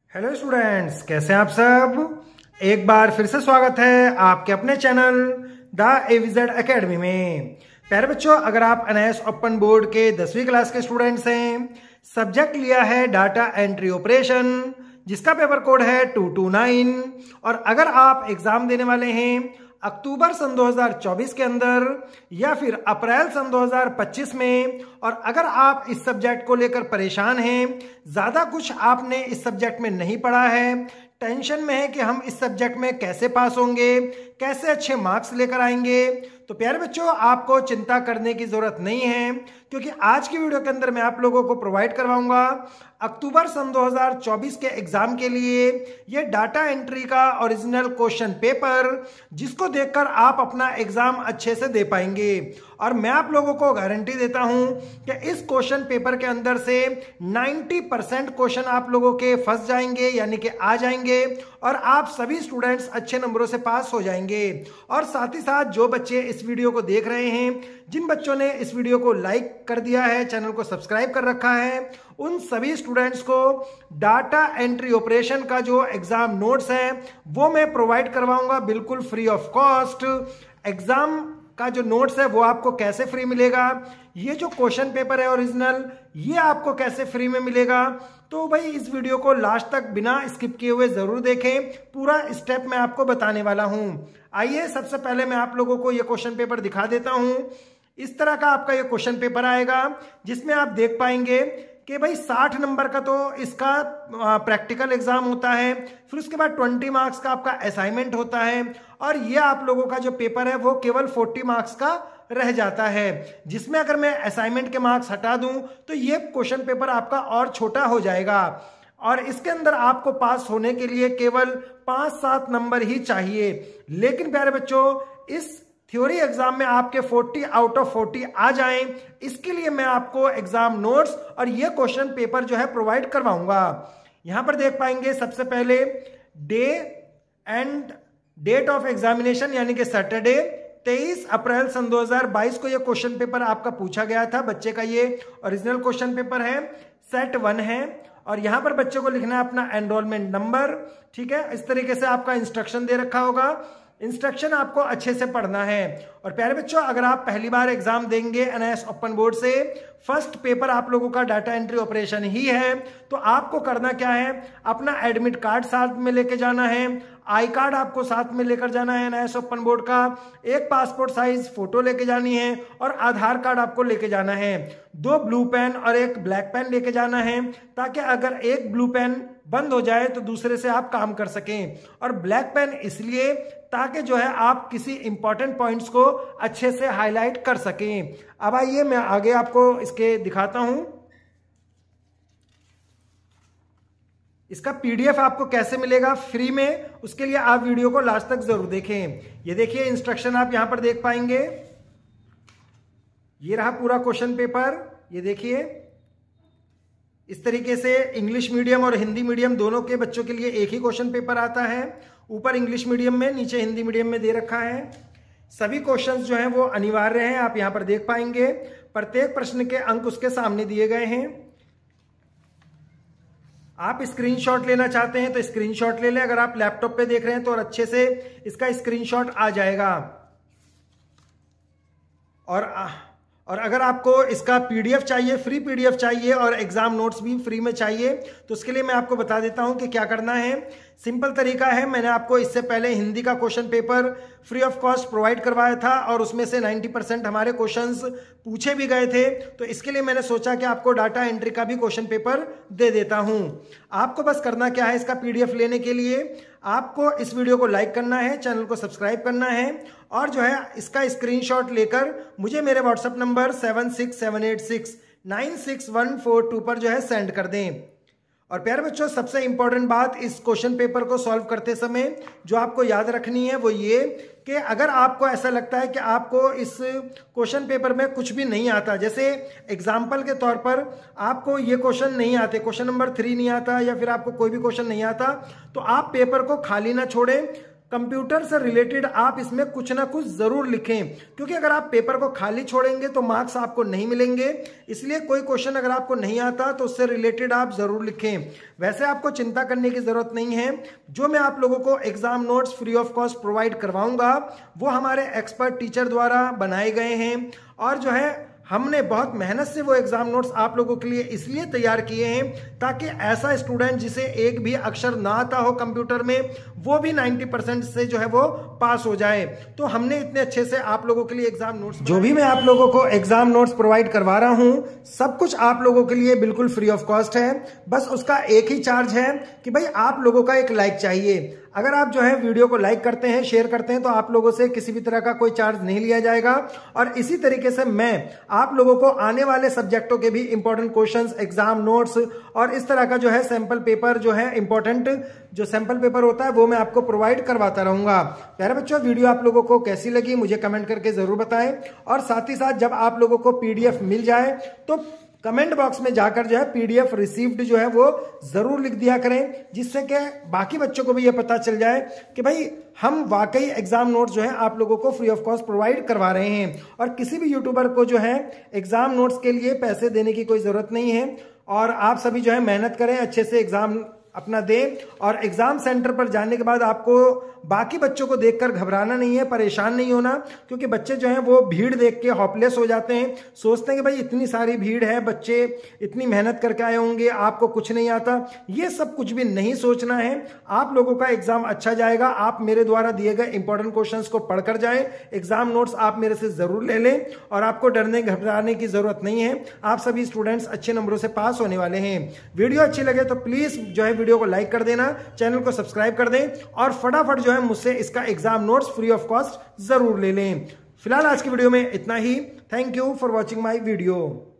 Hello students, कैसे हैं आप सब। एक बार फिर से स्वागत है आपके अपने चैनल द एविजेड एकेडमी में। प्यारे बच्चों, अगर आप एनआईएस ओपन बोर्ड के 10वीं क्लास के स्टूडेंट्स हैं, सब्जेक्ट लिया है डाटा एंट्री ऑपरेशन, जिसका पेपर कोड है 229, और अगर आप एग्जाम देने वाले हैं अक्टूबर सन 2024 के अंदर या फिर अप्रैल सन 2025 में, और अगर आप इस सब्जेक्ट को लेकर परेशान हैं, ज़्यादा कुछ आपने इस सब्जेक्ट में नहीं पढ़ा है, टेंशन में है कि हम इस सब्जेक्ट में कैसे पास होंगे, कैसे अच्छे मार्क्स लेकर आएंगे, तो प्यारे बच्चों आपको चिंता करने की जरूरत नहीं है, क्योंकि आज की वीडियो के अंदर मैं आप लोगों को प्रोवाइड करवाऊंगा अक्टूबर सन 2024 के एग्जाम के लिए ये डाटा एंट्री का ओरिजिनल क्वेश्चन पेपर, जिसको देखकर आप अपना एग्जाम अच्छे से दे पाएंगे। और मैं आप लोगों को गारंटी देता हूं कि इस क्वेश्चन पेपर के अंदर से 90% क्वेश्चन आप लोगों के फंस जाएंगे, यानी कि आ जाएंगे, और आप सभी स्टूडेंट्स अच्छे नंबरों से पास हो जाएंगे। और साथ ही साथ जो बच्चे इस वीडियो को देख रहे हैं, जिन बच्चों ने इस वीडियो को लाइक कर दिया है, चैनल को सब्सक्राइब कर रखा है, उन सभी स्टूडेंट्स को डाटा एंट्री ऑपरेशन का जो एग्जाम नोट्स है वो मैं प्रोवाइड करवाऊंगा बिल्कुल फ्री ऑफ कॉस्ट। एग्जाम का जो नोट्स है वो आपको कैसे फ्री मिलेगा, ये जो क्वेश्चन पेपर है ओरिजिनल, ये आपको कैसे फ्री में मिलेगा, तो भाई इस वीडियो को लास्ट तक बिना स्किप किए हुए जरूर देखें, पूरा स्टेप मैं आपको बताने वाला हूं। आइए सबसे पहले मैं आप लोगों को ये क्वेश्चन पेपर दिखा देता हूं। इस तरह का आपका ये क्वेश्चन पेपर आएगा, जिसमें आप देख पाएंगे कि भाई 60 नंबर का तो इसका प्रैक्टिकल एग्जाम होता है, फिर उसके बाद 20 मार्क्स का आपका असाइनमेंट होता है, और ये आप लोगों का जो पेपर है वो केवल 40 मार्क्स का रह जाता है, जिसमें अगर मैं असाइनमेंट के मार्क्स हटा दूं तो ये क्वेश्चन पेपर आपका और छोटा हो जाएगा। और इसके अंदर आपको पास होने के लिए केवल 5-7 नंबर ही चाहिए। लेकिन प्यारे बच्चों, इस थ्योरी एग्जाम में आपके 40 आउट ऑफ 40 आ जाएं, इसके लिए मैं आपको एग्जाम नोट्स और ये क्वेश्चन पेपर जो है प्रोवाइड करवाऊंगा। यहां पर देख पाएंगे सबसे पहले day and date of examination, यानी कि सैटरडे 23 अप्रैल सन 2022 को ये क्वेश्चन पेपर आपका पूछा गया था। बच्चे का ये ओरिजिनल क्वेश्चन पेपर है, सेट 1 है, और यहां पर बच्चे को लिखना है अपना एनरोलमेंट नंबर। ठीक है, इस तरीके से आपका इंस्ट्रक्शन दे रखा होगा, इंस्ट्रक्शन आपको अच्छे से पढ़ना है। और प्यारे बच्चों, अगर आप पहली बार एग्जाम देंगे एनआईएस ओपन बोर्ड से, फर्स्ट पेपर आप लोगों का डाटा एंट्री ऑपरेशन ही है, तो आपको करना क्या है, अपना एडमिट कार्ड साथ में लेके जाना है, आई कार्ड आपको साथ में लेकर जाना है एनआईएस ओपन बोर्ड का, एक पासपोर्ट साइज फोटो लेके जानी है, और आधार कार्ड आपको लेके जाना है, 2 ब्लू पेन और एक ब्लैक पेन लेके जाना है, ताकि अगर एक ब्लू पेन बंद हो जाए तो दूसरे से आप काम कर सकें, और ब्लैक पेन इसलिए ताकि जो है आप किसी इंपॉर्टेंट पॉइंट्स को अच्छे से हाईलाइट कर सकें। अब आइए मैं आगे आपको इसके दिखाता हूं, इसका पीडीएफ आपको कैसे मिलेगा फ्री में, उसके लिए आप वीडियो को लास्ट तक जरूर देखें। ये देखिए इंस्ट्रक्शन आप यहां पर देख पाएंगे, ये रहा पूरा क्वेश्चन पेपर। ये देखिए इस तरीके से इंग्लिश मीडियम और हिंदी मीडियम दोनों के बच्चों के लिए एक ही क्वेश्चन पेपर आता है, ऊपर इंग्लिश मीडियम में, नीचे हिंदी मीडियम में दे रखा है। सभी क्वेश्चंस जो हैं वो अनिवार्य हैं, आप यहां पर देख पाएंगे, प्रत्येक प्रश्न के अंक उसके सामने दिए गए हैं। आप स्क्रीनशॉट लेना चाहते हैं तो स्क्रीनशॉट ले लें, अगर आप लैपटॉप पे देख रहे हैं तो और अच्छे से इसका स्क्रीनशॉट आ जाएगा। और अगर आपको इसका पीडीएफ चाहिए, फ्री पीडीएफ चाहिए, और एग्जाम नोट्स भी फ्री में चाहिए, तो उसके लिए मैं आपको बता देता हूं कि क्या करना है। सिंपल तरीका है, मैंने आपको इससे पहले हिंदी का question paper free of cost provide करवाया था, और उसमें से 90% हमारे क्वेश्चंस पूछे भी गए थे, तो इसके लिए मैंने सोचा कि आपको डाटा एंट्री का भी क्वेश्चन पेपर दे देता हूं। आपको बस करना क्या है, इसका पीडीएफ लेने के लिए आपको इस वीडियो को लाइक करना है, चैनल को सब्सक्राइब करना है, और जो है इसका स्क्रीनशॉट लेकर मुझे मेरे व्हाट्सएप नंबर 7678696142 पर जो है सेंड कर दें। और प्यारे बच्चों, सबसे इंपॉर्टेंट बात इस क्वेश्चन पेपर को सॉल्व करते समय जो आपको याद रखनी है वो ये कि अगर आपको ऐसा लगता है कि आपको इस क्वेश्चन पेपर में कुछ भी नहीं आता, जैसे एग्जाम्पल के तौर पर आपको ये क्वेश्चन नहीं आते, क्वेश्चन नंबर 3 नहीं आता, या फिर आपको कोई भी क्वेश्चन नहीं आता, तो आप पेपर को खाली ना छोड़ें, कंप्यूटर से रिलेटेड आप इसमें कुछ ना कुछ जरूर लिखें, क्योंकि अगर आप पेपर को खाली छोड़ेंगे तो मार्क्स आपको नहीं मिलेंगे। इसलिए कोई क्वेश्चन अगर आपको नहीं आता तो उससे रिलेटेड आप जरूर लिखें। वैसे आपको चिंता करने की जरूरत नहीं है, जो मैं आप लोगों को exam notes free of cost provide करवाऊंगा वो हमारे एक्सपर्ट टीचर द्वारा बनाए गए हैं, और जो है हमने बहुत मेहनत से वो एग्जाम नोट्स आप लोगों के लिए इसलिए तैयार किए हैं ताकि ऐसा स्टूडेंट जिसे एक भी अक्षर ना आता हो कंप्यूटर में, वो भी 90% से जो है वो पास हो जाए। तो हमने इतने अच्छे से आप लोगों के लिए एग्जाम नोट्स, जो भी मैं आप लोगों को एग्जाम नोट्स प्रोवाइड करवा रहा हूं, सब कुछ आप लोगों के लिए बिल्कुल फ्री ऑफ कॉस्ट है। बस उसका एक ही चार्ज है कि भाई आप लोगों का एक लाइक चाहिए। अगर आप जो है वीडियो को लाइक करते हैं, शेयर करते हैं, तो आप लोगों से किसी भी तरह का कोई चार्ज नहीं लिया जाएगा। और इसी तरीके से मैं आप लोगों को आने वाले सब्जेक्टों के भी इंपॉर्टेंट क्वेश्चंस, एग्जाम नोट्स और इस तरह का जो है सैंपल पेपर, जो है इंपॉर्टेंट जो सैंपल पेपर होता है वो मैं आपको प्रोवाइड करवाता रहूंगा। प्यारे बच्चों, वीडियो आप लोगों को कैसी लगी मुझे कमेंट करके जरूर बताएं, और साथ ही साथ जब आप लोगों को पीडीएफ मिल जाए तो कमेंट बॉक्स में जाकर जो है पीडीएफ रिसीव्ड जो है वो जरूर लिख दिया करें, जिससे कि बाकी बच्चों को भी ये पता चल जाए कि भाई हम वाकई एग्जाम नोट्स जो है आप लोगों को फ्री ऑफ कॉस्ट प्रोवाइड करवा रहे हैं। और किसी भी यूट्यूबर को जो है एग्जाम नोट्स के लिए पैसे देने की कोई जरूरत नहीं है, और आप सभी जो है मेहनत करें, अच्छे से एग्जाम अपना दें, और एग्जाम सेंटर पर जाने के बाद आपको बाकी बच्चों को देखकर घबराना नहीं है, परेशान नहीं होना, क्योंकि बच्चे जो हैं वो भीड़ देख के हॉपलेस हो जाते हैं, सोचते हैं कि भाई इतनी सारी भीड़ है, बच्चे इतनी मेहनत करके आए होंगे, आपको कुछ नहीं आता। ये सब कुछ भी नहीं सोचना है। आप लोगों का एग्जाम अच्छा जाएगा। आप मेरे द्वारा दिए गए इंपॉर्टेंट क्वेश्चंस को पढ़कर जाएं, एग्जाम नोट्स आप मेरे से जरूर ले लें, और आपको डरने घबराने की जरूरत नहीं है। आप सभी स्टूडेंट्स अच्छे नंबरों से पास होने वाले हैं। वीडियो अच्छी लगे तो प्लीज जो है वीडियो को लाइक कर देना, चैनल को सब्सक्राइब कर दें, और फटाफट जो है मुझसे इसका exam notes free of cost जरूर ले लें। फिलहाल आज की वीडियो में इतना ही। Thank you for watching my video.